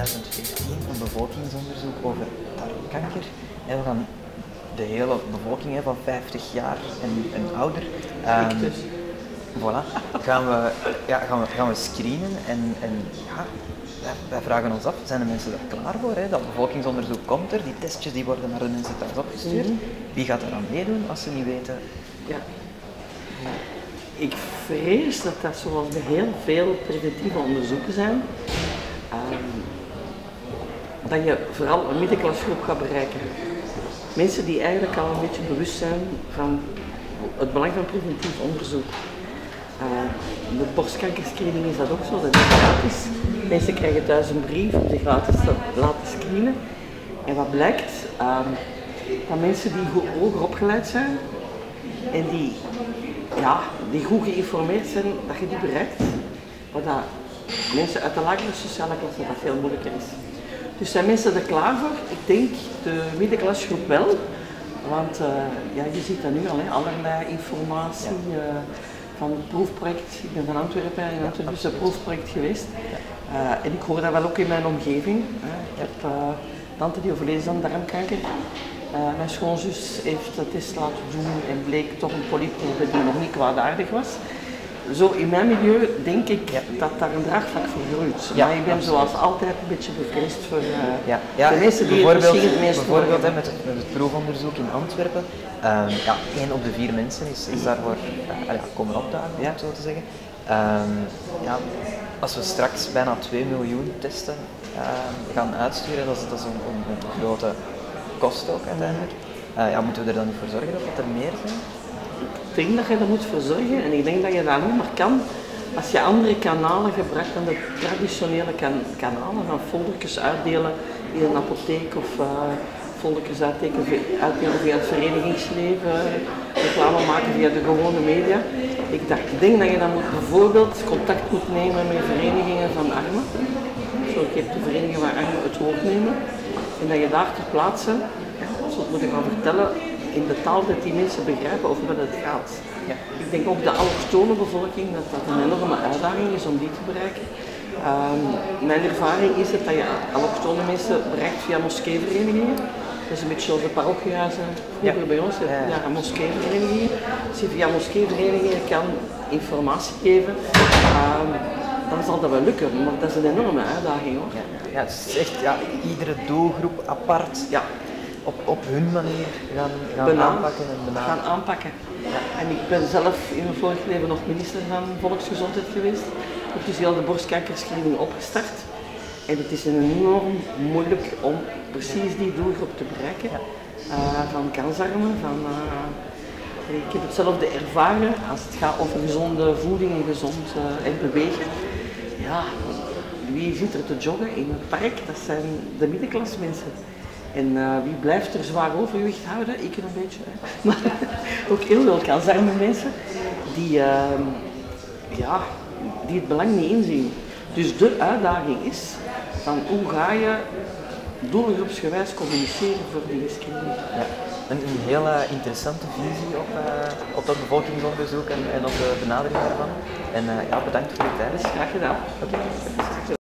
2014 een bevolkingsonderzoek over darmkanker. En we gaan de hele bevolking van 50 jaar en ouder, voilà, gaan we screenen en ja, wij vragen ons af, zijn de mensen er klaar voor? Hè? Dat bevolkingsonderzoek komt er, die testjes die worden naar de mensen thuis opgestuurd. Wie gaat er aan meedoen als ze niet weten? Ja. Ik vrees dat dat zoals bij heel veel preventieve onderzoeken zijn, dat je vooral een middenklasgroep gaat bereiken. Mensen die eigenlijk al een beetje bewust zijn van het belang van preventief onderzoek. De borstkankerscreening is dat ook zo, dat is gratis. Mensen krijgen thuis een brief om zich laten screenen. En wat blijkt? Dat mensen die goed hoger opgeleid zijn en die goed geïnformeerd zijn, dat je die bereikt. Maar dat mensen uit de lagere sociale klasse dat veel moeilijker is. Dus zijn mensen er klaar voor? Ik denk de middenklasgroep wel. Want je ziet dat nu al, allerlei informatie van het proefproject. Ik ben van Antwerpen, in Antwerpen is een proefproject geweest. En ik hoor dat wel ook in mijn omgeving. Ik heb tante die overleden is aan darmkanker. Mijn schoonzus heeft de test laten doen en bleek toch een polyp te hebben die nog niet kwaadaardig was. Zo in mijn milieu denk ik dat daar een draagvlak voor groeit. Ja, maar ik ben zoals altijd een beetje bevreesd voor de mensen die het misschien het meest bijvoorbeeld met het proefonderzoek in Antwerpen. 1 op de 4 mensen is daarvoor komen opdagen, om het zo te zeggen. Als we straks bijna 2 miljoen testen gaan uitsturen, dat is een grote kost ook uiteindelijk. Moeten we er dan niet voor zorgen dat er meer zijn? Ik denk dat je er moet voor zorgen en ik denk dat je dat niet meer kan als je andere kanalen gebruikt dan de traditionele kanalen van foldertjes uitdelen in een apotheek of foldertjes uitdelen via het verenigingsleven, reclame maken via de gewone media. Ik denk dat je dan bijvoorbeeld contact moet nemen met verenigingen van armen. Zo, je hebt de verenigingen waar armen het woord nemen en dat je daar ter plaatse zult moeten gaan vertellen in de taal dat die mensen begrijpen over wat het gaat. Ja. Ik denk ook de allochtone bevolking dat dat een enorme uitdaging is om die te bereiken. Mijn ervaring is dat je allochtone mensen bereikt via moskeeverenigingen. Dat is een beetje zoals de parochiehuizen vroeger bij ons, moskeeverenigingen. Als je via moskeeverenigingen kan informatie geven, dan zal dat wel lukken, maar dat is een enorme uitdaging hoor. Ja, het is echt iedere doelgroep apart. Ja. Op hun manier gaan aanpakken en benaderen. Ja. En ik ben zelf in mijn vorig leven nog minister van Volksgezondheid geweest. Ik heb dus heel de borstkankerscreening opgestart. En het is enorm moeilijk om precies die doelgroep te bereiken. Van kansarmen, ik heb hetzelfde ervaren als het gaat over gezonde voeding en gezond en bewegen. Ja, wie zit er te joggen in het park? Dat zijn de middenklasmensen. En wie blijft er zwaar overgewicht houden? Ik een beetje. Maar ook heel veel kansarme mensen die het belang niet inzien. Dus de uitdaging is van hoe ga je doelgroepsgewijs communiceren voor die screening. Ja. Een heel interessante visie op dat bevolkingsonderzoek en op de benadering daarvan. En bedankt voor je tijd. Graag gedaan. Okay.